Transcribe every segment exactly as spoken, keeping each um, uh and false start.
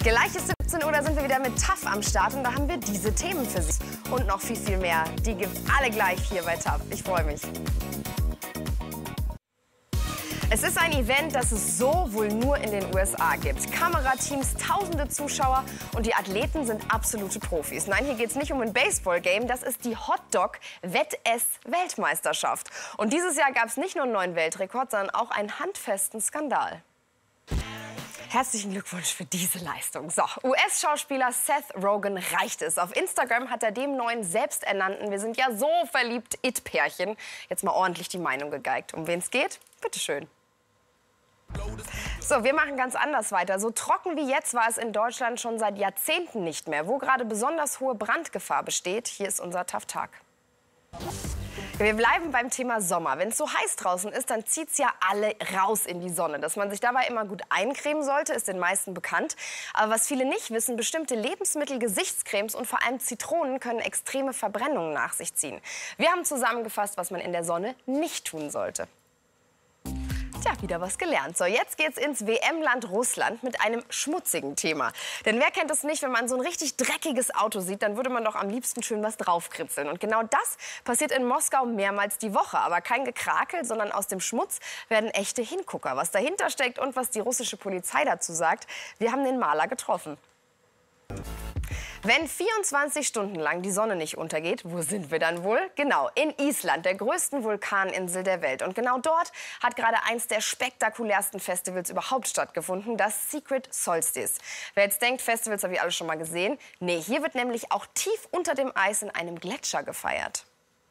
Gleich ist siebzehn Uhr, da sind wir wieder mit TAF am Start und da haben wir diese Themen für Sie. Und noch viel, viel mehr. Die gibt's alle gleich hier bei TAF. Ich freue mich. Es ist ein Event, das es so wohl nur in den U S A gibt. Kamerateams, tausende Zuschauer und die Athleten sind absolute Profis. Nein, hier geht es nicht um ein Baseball-Game, das ist die Hotdog-Wettess-Weltmeisterschaft. Und dieses Jahr gab es nicht nur einen neuen Weltrekord, sondern auch einen handfesten Skandal. Herzlichen Glückwunsch für diese Leistung. So, U S-Schauspieler Seth Rogen reicht es. Auf Instagram hat er dem neuen selbsternannten, wir sind ja so verliebt, It-Pärchen, jetzt mal ordentlich die Meinung gegeigt. Um wen es geht? Bitteschön. So, wir machen ganz anders weiter. So trocken wie jetzt war es in Deutschland schon seit Jahrzehnten nicht mehr. Wo gerade besonders hohe Brandgefahr besteht, hier ist unser TAF-Tag. Wir bleiben beim Thema Sommer. Wenn es so heiß draußen ist, dann zieht es ja alle raus in die Sonne. Dass man sich dabei immer gut eincremen sollte, ist den meisten bekannt. Aber was viele nicht wissen, bestimmte Lebensmittel, Gesichtscremes und vor allem Zitronen können extreme Verbrennungen nach sich ziehen. Wir haben zusammengefasst, was man in der Sonne nicht tun sollte. Tja, wieder was gelernt. So, jetzt geht's ins W M-Land Russland mit einem schmutzigen Thema. Denn wer kennt es nicht, wenn man so ein richtig dreckiges Auto sieht, dann würde man doch am liebsten schön was draufkritzeln. Und genau das passiert in Moskau mehrmals die Woche. Aber kein Gekrakel, sondern aus dem Schmutz werden echte Hingucker. Was dahinter steckt und was die russische Polizei dazu sagt, wir haben den Maler getroffen. Wenn vierundzwanzig Stunden lang die Sonne nicht untergeht, wo sind wir dann wohl? Genau, in Island, der größten Vulkaninsel der Welt. Und genau dort hat gerade eins der spektakulärsten Festivals überhaupt stattgefunden, das Secret Solstice. Wer jetzt denkt, Festivals habe ich alle schon mal gesehen, nee, hier wird nämlich auch tief unter dem Eis in einem Gletscher gefeiert.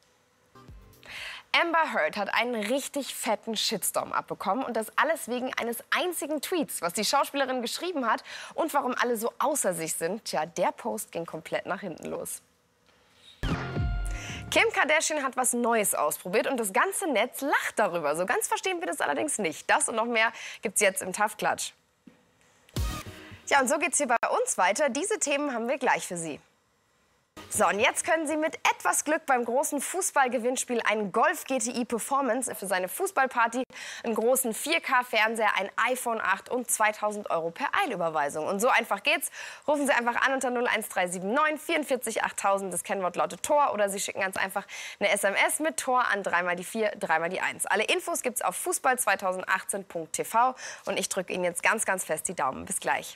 Amber Heard hat einen richtig fetten Shitstorm abbekommen und das alles wegen eines einzigen Tweets, was die Schauspielerin geschrieben hat und warum alle so außer sich sind. Tja, der Post ging komplett nach hinten los. Kim Kardashian hat was Neues ausprobiert und das ganze Netz lacht darüber. So ganz verstehen wir das allerdings nicht. Das und noch mehr gibt's jetzt im TAF-Klatsch. Ja, und so geht's hier bei uns weiter. Diese Themen haben wir gleich für Sie. So, und jetzt können Sie mit etwas Glück beim großen Fußballgewinnspiel einen Golf G T I Performance für seine Fußballparty, einen großen vier K-Fernseher, ein iPhone acht und zweitausend Euro per Eilüberweisung. Und so einfach geht's. Rufen Sie einfach an unter null eins drei sieben neun vierundvierzig achttausend. Das Kennwort lautet Tor. Oder Sie schicken ganz einfach eine S M S mit Tor an dreimal die vier, dreimal die eins. Alle Infos gibt's auf fußball zweitausendachtzehn punkt t v. Und ich drücke Ihnen jetzt ganz, ganz fest die Daumen. Bis gleich.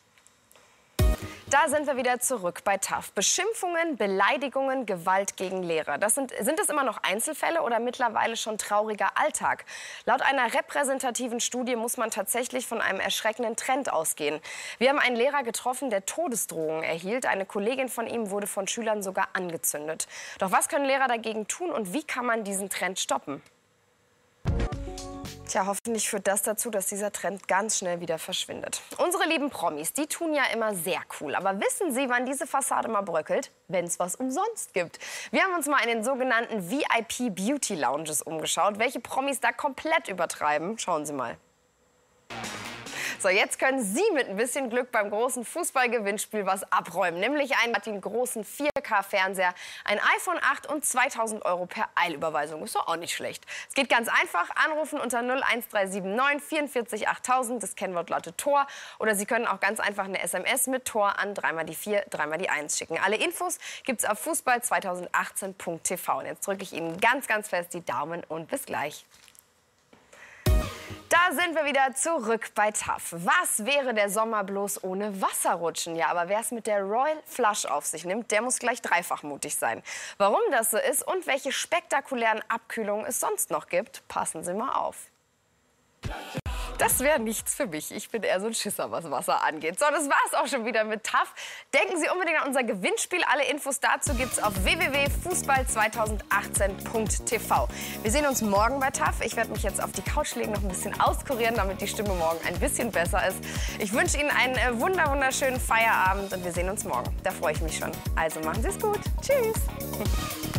Da sind wir wieder zurück bei TAF. Beschimpfungen, Beleidigungen, Gewalt gegen Lehrer. Das sind, sind das immer noch Einzelfälle oder mittlerweile schon trauriger Alltag? Laut einer repräsentativen Studie muss man tatsächlich von einem erschreckenden Trend ausgehen. Wir haben einen Lehrer getroffen, der Todesdrohungen erhielt. Eine Kollegin von ihm wurde von Schülern sogar angezündet. Doch was können Lehrer dagegen tun und wie kann man diesen Trend stoppen? Tja, hoffentlich führt das dazu, dass dieser Trend ganz schnell wieder verschwindet. Unsere lieben Promis, die tun ja immer sehr cool. Aber wissen Sie, wann diese Fassade mal bröckelt? Wenn es was umsonst gibt. Wir haben uns mal in den sogenannten V I P Beauty Lounges umgeschaut. Welche Promis da komplett übertreiben? Schauen Sie mal. So, jetzt können Sie mit ein bisschen Glück beim großen Fußballgewinnspiel was abräumen. Nämlich einen den großen vier K-Fernseher, ein iPhone acht und zweitausend Euro per Eilüberweisung. Ist doch auch nicht schlecht. Es geht ganz einfach. Anrufen unter null eins drei sieben neun vierundvierzig achttausend. Das Kennwort lautet Tor. Oder Sie können auch ganz einfach eine S M S mit Tor an dreimal die vier, dreimal die eins schicken. Alle Infos gibt's auf fußball zweitausendachtzehn punkt t v. Und jetzt drücke ich Ihnen ganz, ganz fest die Daumen und bis gleich. Da sind wir wieder zurück bei TAF. Was wäre der Sommer bloß ohne Wasserrutschen? Ja, aber wer es mit der Royal Flush auf sich nimmt, der muss gleich dreifach mutig sein. Warum das so ist und welche spektakulären Abkühlungen es sonst noch gibt, passen Sie mal auf. Das wäre nichts für mich. Ich bin eher so ein Schisser, was Wasser angeht. So, das war's auch schon wieder mit TAF. Denken Sie unbedingt an unser Gewinnspiel. Alle Infos dazu gibt's auf w w w punkt fußball zweitausendachtzehn punkt t v. Wir sehen uns morgen bei TAF. Ich werde mich jetzt auf die Couch legen, noch ein bisschen auskurieren, damit die Stimme morgen ein bisschen besser ist. Ich wünsche Ihnen einen äh, wunder wunderschönen Feierabend und wir sehen uns morgen. Da freue ich mich schon. Also machen Sie es gut. Tschüss.